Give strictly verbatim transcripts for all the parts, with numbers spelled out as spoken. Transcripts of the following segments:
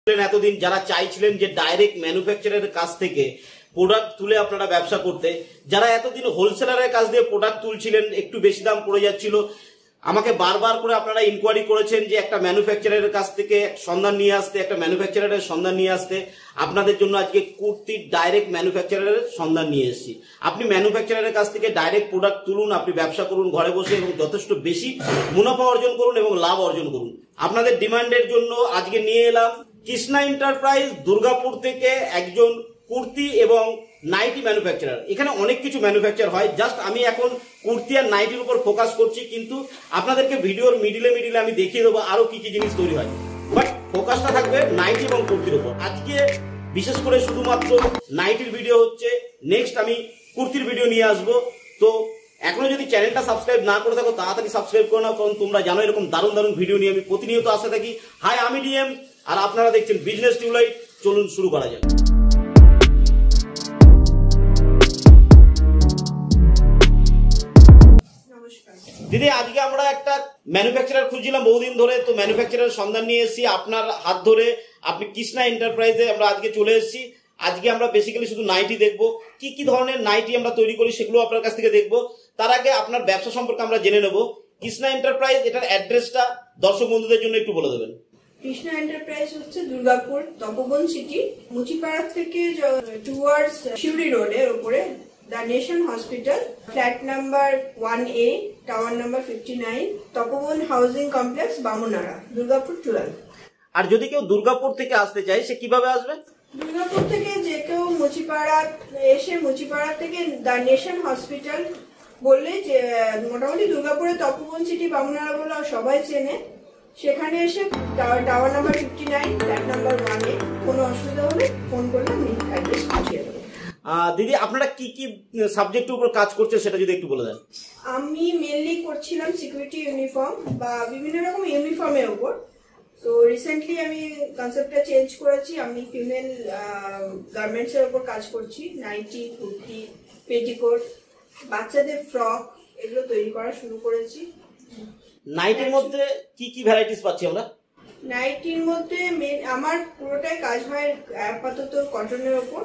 এতদিন যারা চাইছিলেন যে ডাইরেক্ট ম্যানুফ্যাকচারারের কাছ থেকে প্রোডাক্ট তুলে আপনারা ব্যবসা করতে, যারা এতদিন হোলসেলারের কাছ দিয়ে প্রোডাক্ট তুলছিলেন, একটু বেশি দাম পড়ে যাচ্ছিল, আমাকে বারবার করে আপনারা ইনকোয়ারি করেছেন যে একটা ম্যানুফ্যাকচারারের কাছ থেকে সন্ধান নিয়ে আসতে, একটা ম্যানুফ্যাকচারারের সন্ধান নিয়ে আসতে। আপনাদের জন্য আজকে কুর্তির ডাইরেক্ট ম্যানুফ্যাকচারারের সন্ধান নিয়ে এসেছি। আপনি ম্যানুফ্যাকচারারের কাছ থেকে ডাইরেক্ট প্রোডাক্ট তুলুন, আপনি ব্যবসা করুন ঘরে বসে এবং যথেষ্ট বেশি মুনাফা অর্জন করুন এবং লাভ অর্জন করুন। আপনাদের ডিমান্ডের জন্য আজকে নিয়ে এলাম কৃষ্ণা এন্টারপ্রাইজ দুর্গাপুর থেকে একজন কুর্তি এবং নাইটি ম্যানুফ্যাকচারার। এখানে অনেক কিছু ম্যানুফ্যাকচার হয়, জাস্ট আমি এখন কুর্তি আর নাইটির উপর ফোকাস করছি, কিন্তু আপনাদেরকে ভিডিওর মিডিলে মিডিলে আমি দেখিয়ে দেবো আরো কি কি জিনিস তৈরি হয়, বাট ফোকাসটা থাকবে নাইটি এবং কুর্তির উপর। আজকে বিশেষ করে শুধুমাত্র নাইটির ভিডিও হচ্ছে, নেক্সট আমি কুর্তির ভিডিও নিয়ে আসবো। তো এখনো যদি চ্যানেলটা সাবস্ক্রাইব না করে থাকো তাড়াতাড়ি সাবস্ক্রাইব করে নাও, কারণ তোমরা জানো এরকম দারুণ দারুণ ভিডিও নিয়ে আমি প্রতিনিয়ত আসতে থাকি। হাই, আমি ডিএম আর আপনারা দেখছেন বিজনেস টিউবলাইট। চলুন শুরু করা যাক। দিদি, আজকে আমরা একটা ম্যানুফ্যাকচারার খুঁজছিলাম বহুদিন ধরে, তো ম্যানুফ্যাকচারার সন্ধান নিয়ে এসেছি আপনার হাত ধরে। আপনি কৃষ্ণা এন্টারপ্রাইজে আমরা আজকে চলে এসেছি। আজকে আমরা বেসিক্যালি শুধু নাইটি দেখবো, কি কি ধরনের নাইটি আমরা তৈরি করি সেগুলো আপনার কাছ থেকে দেখবো। তার আগে আপনার ব্যবসা সম্পর্কে আমরা জেনে নেব। কৃষ্ণা এন্টারপ্রাইজ, এটার অ্যাড্রেসটা দর্শক বন্ধুদের জন্য একটু বলে দেবেন। কৃষ্ণা এন্টারপ্রাইজ হচ্ছে দুর্গাপুর তপবন সিটি, মুচিপাড়া থেকে টুয়ার্ডস শিউরি রোডের উপরে the nation hospital, flat number one A, tower number fifty nine, Tapoban housing complex, Bamunara, Durgapur twelve. আর যদি কেউ দুর্গাপুর থেকে আসতে চায় সে কিভাবে আসবে? দুর্গাপুর থেকে যে কেউ মুচিপাড়া এসে মুচিপাড়া থেকে দ্য নেশন হসপিটাল বললে, যে মোটামুটি দুর্গাপুরে তপবন সিটি বামুনাড়া বলে সবাই চেনে, সেখানে এসে tower number fifty nine, flat number one A, কোনো অসুবিধা হলে ফোন করলে আমি অ্যাড্রেস পাঠিয়ে দেবো। দিদি, আপনারা কি কি সাবজেক্টের উপর কাজ করছেন সেটা যদি একটু বলে দেন। আমি মেনলি করছিলাম সিকিউরিটি ইউনিফর্ম বা বিভিন্ন রকম ইউনিফর্মের উপর। তো রিসেন্টলি আমি কনসেপ্টটা চেঞ্জ করেছি, আমি ফিমেল গার্মেন্টস এর উপর কাজ করছি। নাইটি, কুর্তি, পেটিকোট, বাচ্চাদের ফ্রক, এগুলো তৈরি করা শুরু করেছি। নাইটির মধ্যে কি কি ভ্যারাইটিস পাচ্ছি আমরা? নাইটির মধ্যে আমার পুরোটাই কাজ হয় আপাতত কটনের উপর,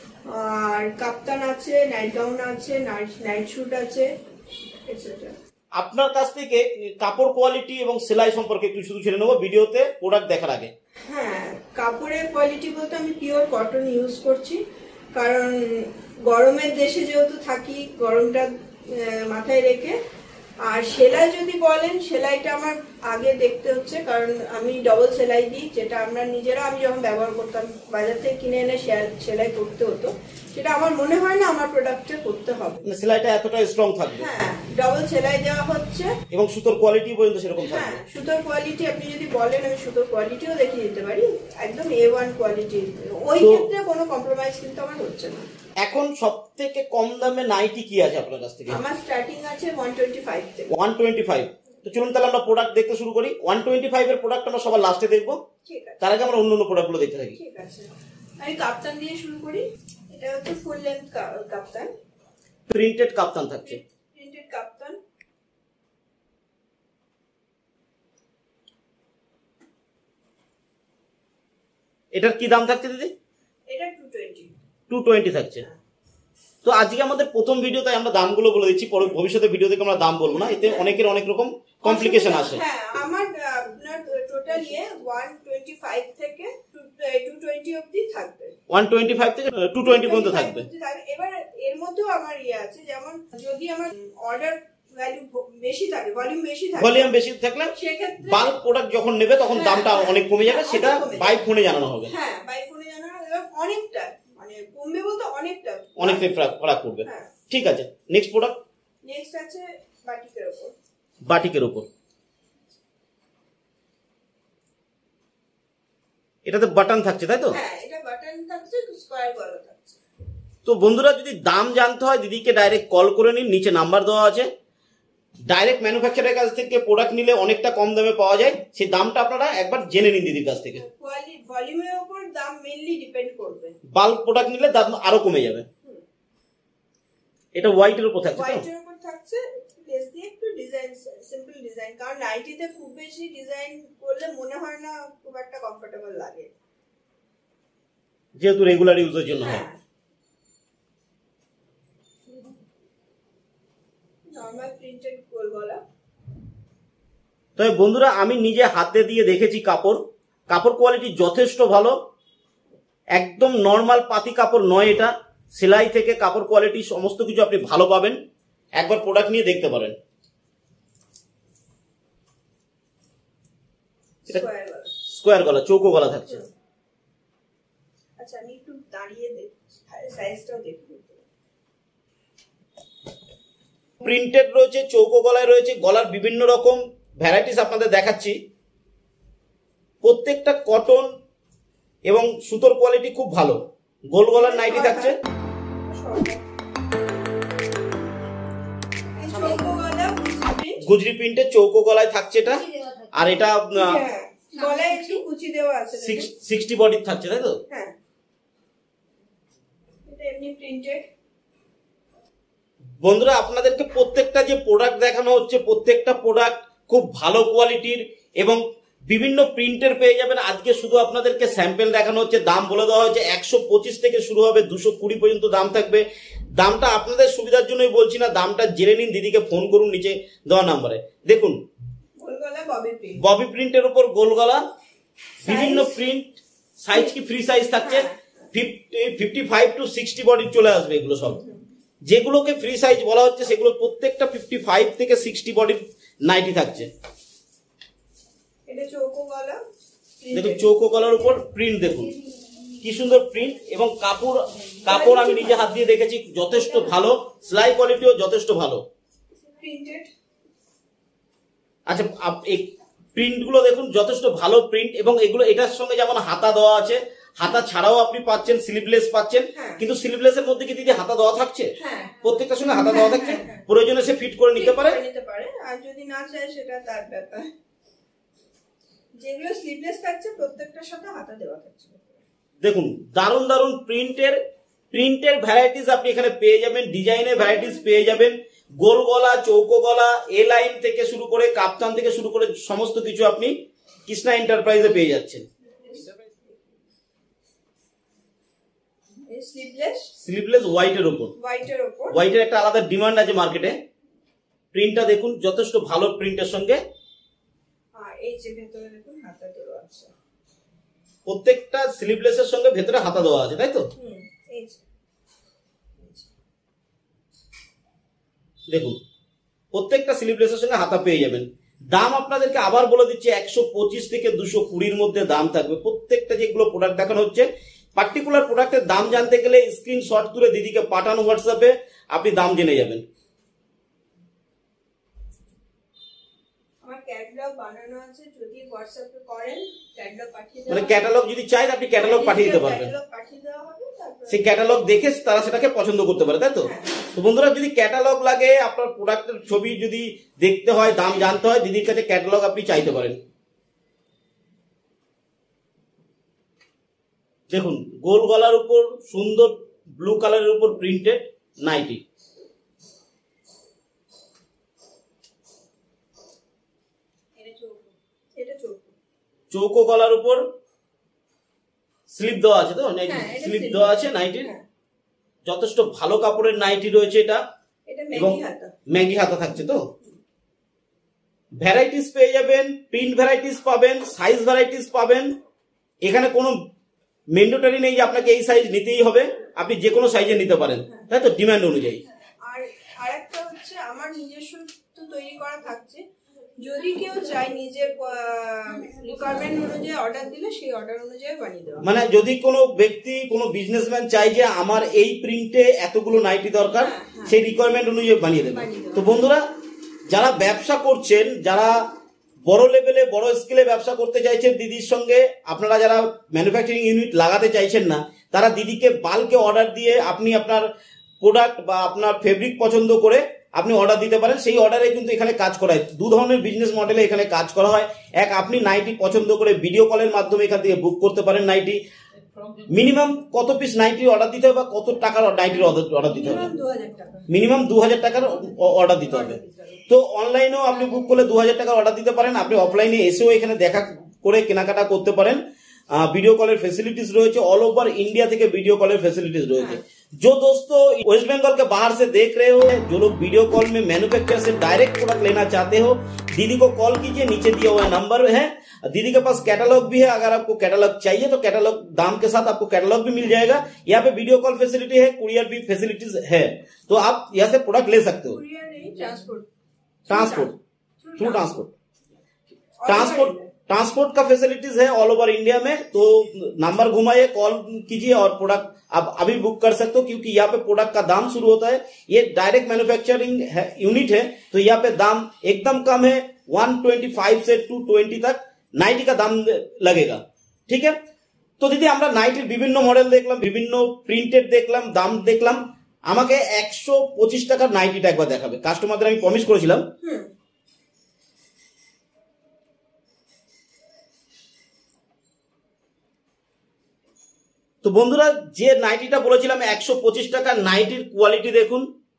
আর কাপ্তান আছে, নাইট গাউন আছে, নাইট শুট আছে, এটসেট্রা। আপনার কাছ থেকে কাপড় কোয়ালিটি এবং সেলাই সম্পর্কে একটু শুধু জেনে নেবো ভিডিওতে প্রোডাক্ট দেখার আগে। হ্যাঁ, কাপড়ের কোয়ালিটি বলতে আমি পিওর কটন ইউজ করছি, কারণ গরমের দেশে যেহেতু থাকি, গরমটা মাথায় রেখে। আর সেলাই যদি বলেন, সেলাইটা আমার আগে দেখতে হচ্ছে, কারণ আমি ডবল সেলাই দিই, যেটা আমরা নিজেরা, আমি যখন ব্যবহার করতাম বাজার থেকে কিনে এনে সেলাই করতে হতো, সেটা আমার মনে হয় না আমার প্রোডাক্টে করতে হবে। সেলাইটা এতটা স্ট্রং থাকবে। হ্যাঁ, ডবল সেলাই দেওয়া হচ্ছে এবং সুতোর কোয়ালিটি পর্যন্ত সেরকম থাকবে। হ্যাঁ, সুতোর কোয়ালিটি আপনি যদি বলেন, আমি সুতোর কোয়ালিটিও দেখিয়ে দিতে পারি, একদম এ ওয়ান কোয়ালিটি। ওই ক্ষেত্রে কোনো কম্প্রোমাইজ কিন্তু আমার হচ্ছে না। এখন সব থেকে কম দামে নাইটি কি আছে আপনার কাছ থেকে? আমার স্টার্টিং আছে ওয়ান টোয়েন্টি ফাইভ থেকে। One twenty five. তো চলুন তাহলে আমরা প্রোডাক্ট দেখতে শুরু করি। ওয়ান টোয়েন্টি ফাইভ এর প্রোডাক্ট আমরা সবার লাস্টে দেখবো, ঠিক আছে? তার আগে আমরা অন্য অন্য প্রোডাক্টগুলো দেখতে থাকি। ঠিক আছে, আমি কাপ্তান দিয়ে শুরু করি। এটা হচ্ছে ফুল লেন্থ কাপ্তান, প্রিন্টেড কাপ্তান থাকছে। Printed caftan. এটার কি দাম থাকছে দিদি? এটা টু টোয়েন্টি। টু টোয়েন্টি থাকছে। তো আজকে আমাদের প্রথম ভিডিও, তাই আমরা দামগুলো বলে দিচ্ছি, পরে ভবিষ্যতে ভিডিও থেকে আমরা দাম বলবো না, এতে অনেকের অনেক রকম কমপ্লিকেশন আসে। হ্যাঁ, আমার আপনার টোটাল ইয়ে ওয়ান টোয়েন্টি ফাইভ থেকে টু টোয়েন্টি অবধি থাকবে। ওয়ান টোয়েন্টি ফাইভ থেকে টু টোয়েন্টি পর্যন্ত থাকবে। এবার এর মধ্যেও আমার ইয়ে আছে, যেমন যদি আমার অর্ডার ভ্যালু বেশি থাকে, ভলিউম বেশি থাকে, ভলিউম বেশি থাকলে সেক্ষেত্রে বাল্ক প্রোডাক্ট যখন নেবে তখন দামটা অনেক কমে যাবে, সেটা বাই ফোনে জানানো হবে। হ্যাঁ, বাই ফোনে জানানো হবে, অনেকটা মানে কমবে বলতে অনেকটা অনেকটাই ফারাক পড়বে। ঠিক আছে, নেক্সট প্রোডাক্ট। নেক্সট আছে বাটিকের উপর। বাটিকের উপর এটাতে বাটন থাকছে, তাই তো? হ্যাঁ, এটা বাটন থাকছে, স্কয়ার গলা থাকছে। তো বন্ধুরা, যদি দাম জানতে হয় দিদিকে ডাইরেক্ট কল করে নিন, নিচে নাম্বার দেওয়া আছে। ডাইরেক্ট ম্যানুফ্যাকচারের কাছ থেকে প্রোডাক্ট নিলে অনেকটা কম দামে পাওয়া যায়, সেই দামটা আপনারা একবার জেনে নিন দিদির কাছ থেকে। কোয়ালিটি ভলিউমের উপর দাম মেইনলি ডিপেন্ড করবে। বাল্ক প্রোডাক্ট নিলে দাম আরো কমে যাবে। এটা হোয়াইটের উপর থাকছে, হোয়াইটের উপর থাকছে, লেস দিয়ে একটু ডিজাইন, সিম্পল ডিজাইন, কারণ নাইটিতে খুব বেশি ডিজাইন করলে মনে হয় না খুব একটা কমফোর্টেবল লাগে। যেহেতু রেগুলার ইউজের জন্য হয়। নরমাল প্রিন্টেড গোল গলা। তবে বন্ধুরা আমি নিজে হাতে দিয়ে দেখেছি কাপড়, কাপড় কোয়ালিটি যথেষ্ট ভালো, একদম নর্মাল পাতি কাপড় নয় এটা, সেলাই থেকে কাপড় কোয়ালিটি সমস্ত কিছু আপনি ভালো পাবেন, একবার প্রোডাক্ট নিয়ে দেখতে পারেন। স্কোয়ার গলা, চৌকো গলা থাকছে। আচ্ছা আমি একটু দাঁড়িয়ে দেখছি, সাইজটাও দেখি। প্রিন্টেড রয়েছে, চৌকো গলায় রয়েছে, গলার বিভিন্ন রকম ভ্যারাইটিস আপনাদের দেখাচ্ছি। প্রত্যেকটা কটন এবং সুতোর কোয়ালিটি খুব ভালো। গোল গলার নাইটি থাকছে, গুজরি প্রিন্টের চৌকো গলায় থাকছে এটা। আর এটা গলায় একটু কুচি দেওয়া আছে, সিক্সটি বডি থাকছে, তাই তো? হ্যাঁ, এটা এমনি প্রিন্টেড। বন্ধুরা আপনাদেরকে প্রত্যেকটা যে প্রোডাক্ট দেখানো হচ্ছে, প্রত্যেকটা প্রোডাক্ট খুব ভালো কোয়ালিটির এবং বিভিন্ন প্রিন্টের পেয়ে যাবেন। আজকে শুধু আপনাদেরকে স্যাম্পল দেখানো হচ্ছে, দাম বলে দেওয়া হয়েছে একশো পঁচিশ থেকে শুরু হবে, দুশো কুড়ি পর্যন্ত দাম থাকবে। দামটা আপনাদের সুবিধার জন্যই বলছি না, দামটা জেনে নিন, দিদিকে ফোন করুন নিচে দেওয়া নাম্বারে। দেখুন ববি প্রিন্টের উপর গোল গলা, বিভিন্ন প্রিন্ট, সাইজ কি ফ্রি সাইজ থাকছে, fifty five to sixty body চলে আসবে। এগুলো সব যেগুলোকে ফ্রি সাইজ বলা হচ্ছে সেগুলো প্রত্যেকটা ফিফটি ফাইভ থেকে সিক্সটি বডির নাইটি থাকছে। দেখুন চৌকো গলার উপর প্রিন্ট, দেখুন কি সুন্দর প্রিন্ট এবং কাপড়, কাপড় আমি নিজে হাত দিয়ে দেখেছি যথেষ্ট ভালো, সেলাই কোয়ালিটিও যথেষ্ট ভালো। আচ্ছা এই প্রিন্ট গুলো দেখুন যথেষ্ট ভালো প্রিন্ট এবং এগুলো এটার সঙ্গে যেমন হাতা দেওয়া আছে, হাতা ছাড়াও আপনি পাচ্ছেন, স্লিভলেস পাচ্ছেন। কিন্তু স্লিভলেস এর মধ্যে কি দিদি হাতা দেওয়া থাকছে? প্রত্যেকটার সঙ্গে হাতা দেওয়া থাকছে, প্রয়োজনে সে ফিট করে নিতে পারে, আর যদি না চায় সেটা তার ব্যাপার। যেগুলো স্লিভলেস থাকছে প্রত্যেকটার সাথে হাতা দেওয়া থাকছে। দেখুন দারুন দারুন প্রিন্টের প্রিন্টের ভ্যারাইটিস আপনি এখানে পেয়ে যাবেন, ডিজাইনের ভ্যারাইটিস পেয়ে যাবেন। গোল গলা, চৌকো গলা, এ লাইন থেকে শুরু করে কাপ্তান থেকে শুরু করে সমস্ত কিছু আপনি কৃষ্ণা এন্টারপ্রাইজে পেয়ে যাচ্ছেন। স্লিভলেস স্লিভলেস হোয়াইটের উপর, হোয়াইটের উপর হোয়াইটের একটা আলাদা ডিমান্ড আছে মার্কেটে। প্রিন্টটা দেখুন যথেষ্ট ভালো প্রিন্টের সঙ্গে, আর এই যে ভেতরে দেখুন হাতা দেওয়া আছে, প্রত্যেকটা স্লিভলেসের সঙ্গে ভেতরে হাতা দেওয়া আছে, তাই তো? হুম, এই যে দেখুন প্রত্যেকটা স্লিভলেসের সঙ্গে হাতা পেয়ে যাবেন। দাম আপনাদেরকে আবার বলে দিচ্ছি একশো পঁচিশ থেকে দুশো কুড়ির মধ্যে দাম থাকবে। প্রত্যেকটা যেগুলো প্রোডাক্ট দেখানো হচ্ছে, পার্টিকুলার প্রোডাক্টের দাম জানতে গেলে স্ক্রিনশট তুলে দিদিকে পাঠানো হোয়াটসঅ্যাপে, আপনি দাম জেনে যাবেন। আমার ক্যাটালগ বানানো আছে, যদি হোয়াটসঅ্যাপে করেন ক্যাটালগ পাঠিয়ে দেব। মানে ক্যাটালগ যদি চাই আপনি ক্যাটালগ পাঠিয়ে দিতে পারবেন, ক্যাটালগ পাঠিয়ে দেওয়া হবে, তারপর সেই ক্যাটালগ দেখে তারা সেটাকে পছন্দ করতে পারে, তাই তো? তো বন্ধুরা যদি ক্যাটালগ লাগে, আপনার প্রোডাক্টের ছবি যদি দেখতে হয়, দাম জানতে হয়, দিদির কাছে ক্যাটালগ আপনি চাইতে পারেন। দেখুন গোল গলার উপর সুন্দর ব্লু কালারের উপর প্রিন্টেড নাইটি, চৌকো গলার উপর স্লিপ দেওয়া আছে, তো স্লিপ দেওয়া আছে নাইটির, যথেষ্ট ভালো কাপড়ের নাইটি রয়েছে এটা, এবং ম্যাগি হাতা থাকছে। তো ভ্যারাইটিস পেয়ে যাবেন, প্রিন্ট ভ্যারাইটিস পাবেন, সাইজ ভ্যারাইটিস পাবেন। এখানে কোনো ম্যান্ডেটরি নেই যে আপনাকে এই সাইজ নিতেই হবে, আপনি যে কোনো সাইজে নিতে পারেন, তাই তো, ডিমান্ড অনুযায়ী। আর আরেকটা হচ্ছে আমার নিজস্ব তো তৈরি করা থাকছে, যদি কেউ চায় নিজের রিকোয়ারমেন্ট অনুযায়ী অর্ডার দিলে সেই অর্ডার অনুযায়ী বানিয়ে দেওয়া। মানে যদি কোনো ব্যক্তি, কোনো বিজনেসম্যান চাই যে আমার এই প্রিন্টে এতগুলো নাইটি দরকার, সেই রিকোয়ারমেন্ট অনুযায়ী বানিয়ে দেবে। তো বন্ধুরা যারা ব্যবসা করছেন, যারা বড় লেভেলে বড় স্কেলে ব্যবসা করতে চাইছেন দিদির সঙ্গে, আপনারা যারা ম্যানুফ্যাকচারিং ইউনিট লাগাতে চাইছেন না, তারা দিদিকে বাল্কে অর্ডার দিয়ে আপনি আপনার প্রোডাক্ট বা আপনার ফেব্রিক পছন্দ করে আপনি অর্ডার দিতে পারেন। সেই অর্ডারে কিন্তু এখানে কাজ করা হয়, দু ধরনের বিজনেস মডেলে এখানে কাজ করা হয়। এক, আপনি নাইটি পছন্দ করে ভিডিও কলের মাধ্যমে এখান থেকে বুক করতে পারেন নাইটি। মিনিমাম কত পিস নাইটি অর্ডার দিতে হবে বা কত টাকার নাইটির অর্ডার দিতে হবে? মিনিমাম দু হাজার টাকার অর্ডার দিতে হবে। তো অনলাইনেও আপনি বুক করলে দু হাজার টাকার অর্ডার দিতে পারেন, আপনি অফলাইনে এসেও এখানে দেখা করে কেনাকাটা করতে পারেন। वीडियो कॉलर फैसिलिटीज रही है, ऑल ओवर इंडिया থেকে वीडियो कॉलर फैसिलिटीज रही है। जो दोस्तों वेस्ट बंगाल के बाहर से देख रहे हो, जो लोग वीडियो कॉल में मैन्युफैक्चरर से डायरेक्ट प्रोडक्ट लेना चाहते हो, दीदी को कॉल कीजिए, नीचे दिया हुआ नंबर है। दीदी के पास कैटलॉग भी है, अगर आपको कैटलॉग चाहिए तो कैटलॉग दाम के साथ आपको कैटलॉग भी मिल जाएगा। यहाँ पे वीडियो कॉल फैसिलिटी है, कुरियर भी फैसिलिटीज है, तो आप यहाँ से प्रोडक्ट ले सकते हो। Transport transport through transport transport transport का फैसिलिटीज है ऑल ओवर इंडिया में। तो नंबर घुमाइए, कॉल कीजिए और प्रोडक्ट आप अभी बुक कर सकते हो, क्योंकि यहाँ पे प्रोडक्ट का दाम शुरू होता है। ये डायरेक्ट मैन्युफैक्चरिंग यूनिट है, तो यहाँ पे दाम एकदम कम है, वन ट्वेंटी फाइव से टू ट्वेंटी तक नाइटी का दाम लगेगा। ठीक है, तो दीदी আমরা নাইটির বিভিন্ন মডেল দেখলাম, বিভিন্ন প্রিন্টেড দেখলাম, দাম দেখলাম, আমাকে একশো পঁচিশ টাকার নাইটিটা একবার দেখাবে। কাস্টমারদের আমি প্রমিস করেছিলাম। তো বন্ধুরা, যে নাইটিটা বলেছিলাম একশো পঁচিশ টাকার নাইটির কোয়ালিটি দেখুন,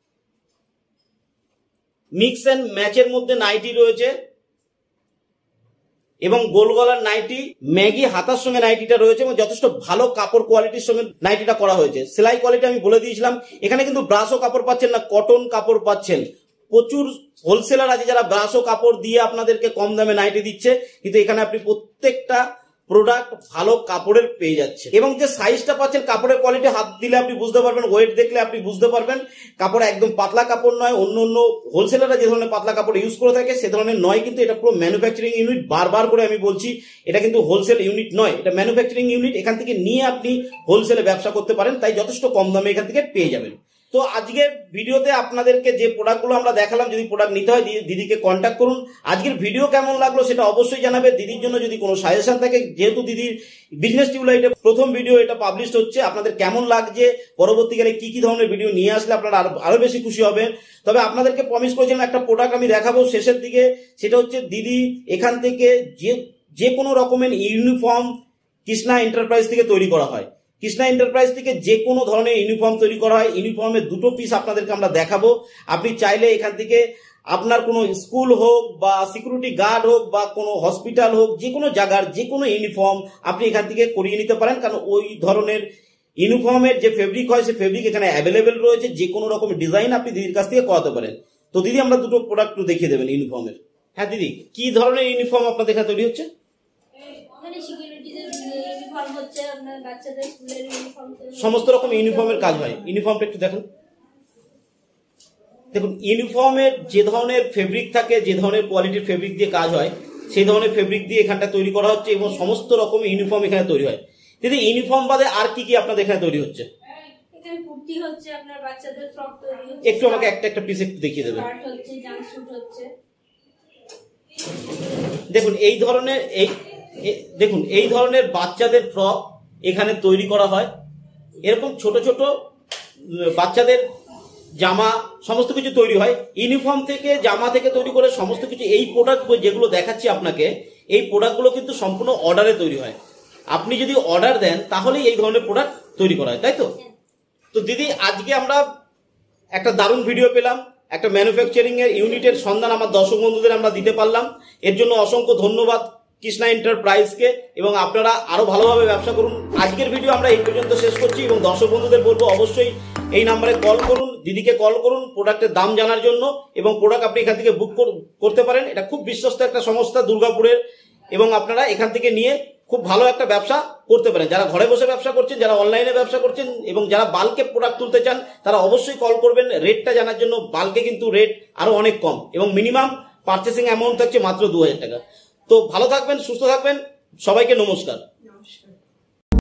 মিক্স এন্ড ম্যাচের মধ্যে নাইটি রয়েছে এবং গোল গলার নাইটি, ম্যাগি হাতার সঙ্গে নাইটিটা রয়েছে এবং যথেষ্ট ভালো কাপড় কোয়ালিটির সঙ্গে নাইটিটা করা হয়েছে। সেলাই কোয়ালিটি আমি বলে দিয়েছিলাম। এখানে কিন্তু ব্রাশও কাপড় পাচ্ছেন না, কটন কাপড় পাচ্ছেন। প্রচুর হোলসেলার আছে যারা ব্রাশও কাপড় দিয়ে আপনাদেরকে কম দামে নাইটি দিচ্ছে, কিন্তু এখানে আপনি প্রত্যেকটা প্রোডাক্ট ভালো কাপড়ের পেয়ে যাচ্ছে এবং যে সাইজটা পাচ্ছেন, কাপড়ের কোয়ালিটি হাত দিলে আপনি বুঝতে পারবেন, ওয়েট দেখলে আপনি বুঝতে পারবেন কাপড় একদম পাতলা কাপড় নয়। অন্য অন্য হোলসেলাররা যে ধরনের পাতলা কাপড় ইউজ করে থাকে সে ধরনের নয়, কিন্তু এটা পুরো ম্যানুফ্যাকচারিং ইউনিট। বারবার করে আমি বলছি, এটা কিন্তু হোলসেল ইউনিট নয়, এটা ম্যানুফ্যাকচারিং ইউনিট। এখান থেকে নিয়ে আপনি হোলসেলে ব্যবসা করতে পারেন, তাই যথেষ্ট কম দামে এখান থেকে পেয়ে যাবেন। তো আজকের ভিডিওতে আপনাদেরকে যে প্রোডাক্টগুলো আমরা দেখালাম, যদি প্রোডাক্ট নিতে হয় দিদিকে কন্ট্যাক্ট করুন। আজকের ভিডিও কেমন লাগলো সেটা অবশ্যই জানাবে। দিদির জন্য যদি কোনো সাজেশন থাকে, যেহেতু দিদির বিজনেস টিউবলাইটে প্রথম ভিডিও এটা পাবলিশ হচ্ছে, আপনাদের কেমন লাগছে, পরবর্তীকালে কি কি ধরনের ভিডিও নিয়ে আসলে আপনারা আরো বেশি খুশি হবেন। তবে আপনাদেরকে প্রমিস করেছিলাম একটা প্রোডাক্ট আমি দেখাবো শেষের দিকে, সেটা হচ্ছে দিদি এখান থেকে যে যে কোনো রকমের ইউনিফর্ম কৃষ্ণা এন্টারপ্রাইজ থেকে তৈরি করা হয়। কৃষ্ণা এন্টারপ্রাইজ থেকে যে কোনো ধরনের ইউনিফর্ম তৈরি করা হয়। ইউনিফর্মের দুটো পিস আপনাদেরকে আমরা দেখাবো। আপনি চাইলে এখান থেকে আপনার কোনো স্কুল হোক বা সিকিউরিটি গার্ড হোক বা কোনো হসপিটাল হোক, যে কোনো জায়গার যে কোনো ইউনিফর্ম আপনি এখান থেকে করিয়ে নিতে পারেন, কারণ ওই ধরনের ইউনিফর্মের যে ফেব্রিক হয় সে ফেব্রিক এখানে অ্যাভেলেবেল রয়েছে। যে কোনো রকম ডিজাইন আপনি দিদির কাছ থেকে করাতে পারেন। তো দিদি আমরা দুটো প্রোডাক্ট দেখিয়ে দেবেন ইউনিফর্মের। হ্যাঁ দিদি, কি ধরনের ইউনিফর্ম আপনাদের এখানে তৈরি হচ্ছে? সমস্ত রকম ইউনিফর্মের কাজ হয়। ইউনিফর্মটা একটু দেখুন। দেখুন, ইউনিফর্মের যে ধরনের ফেব্রিক থাকে, যে ধরনের কোয়ালিটির ফেব্রিক দিয়ে কাজ হয়, সেই ধরনের ফেব্রিক দিয়ে এখানটা তৈরি করা হচ্ছে এবং সমস্ত রকম ইউনিফর্ম এখানে তৈরি হয়। দিদি, ইউনিফর্ম বাদে আর কি কি আপনাদের এখানে তৈরি হচ্ছে? এখানে কুর্তি হচ্ছে, আপনার বাচ্চাদের ফ্রক তৈরি হচ্ছে। একটু আমাকে একটা একটা পিস একটু দেখিয়ে দেবেন। শার্ট হচ্ছে, জাম্পস্যুট হচ্ছে। দেখুন এই ধরনের এই দেখুন এই ধরনের বাচ্চাদের ফ্রক এখানে তৈরি করা হয়। এরকম ছোট ছোট বাচ্চাদের জামা সমস্ত কিছু তৈরি হয়। ইউনিফর্ম থেকে জামা থেকে তৈরি করে সমস্ত কিছু, এই প্রোডাক্ট যেগুলো দেখাচ্ছি আপনাকে, এই প্রোডাক্টগুলো কিন্তু সম্পূর্ণ অর্ডারে তৈরি হয়। আপনি যদি অর্ডার দেন তাহলেই এই ধরনের প্রোডাক্ট তৈরি করা হয়, তাই তো? তো দিদি, আজকে আমরা একটা দারুণ ভিডিও পেলাম, একটা ম্যানুফ্যাকচারিং এর ইউনিটের সন্ধান আমার দর্শক বন্ধুদের আমরা দিতে পারলাম। এর জন্য অসংখ্য ধন্যবাদ কৃষ্ণা এন্টারপ্রাইজকে, এবং আপনারা আরো ভালোভাবে ব্যবসা করুন। আজকের ভিডিও আমরা এই পর্যন্ত শেষ করছি এবং দর্শক বন্ধুদের বলবো অবশ্যই এই নাম্বারে কল করুন, দিদিকে কল করুন প্রোডাক্টের দাম জানার জন্য, এবং প্রোডাক্ট আপনি এখান থেকে বুক করতে পারেন। এটা খুব বিশ্বস্ত একটা সংস্থা দুর্গাপুরের, এবং আপনারা এখান থেকে নিয়ে খুব ভালো একটা ব্যবসা করতে পারেন। যারা ঘরে বসে ব্যবসা করছেন, যারা অনলাইনে ব্যবসা করছেন এবং যারা বাল্কে প্রোডাক্ট তুলতে চান, তারা অবশ্যই কল করবেন রেটটা জানার জন্য। বাল্কে কিন্তু রেট আরো অনেক কম এবং মিনিমাম পারচেসিং অ্যামাউন্ট থাকছে মাত্র দু হাজার টাকা। তো ভালো থাকবেন, সুস্থ থাকবেন, সবাইকে নমস্কার। নমস্কার।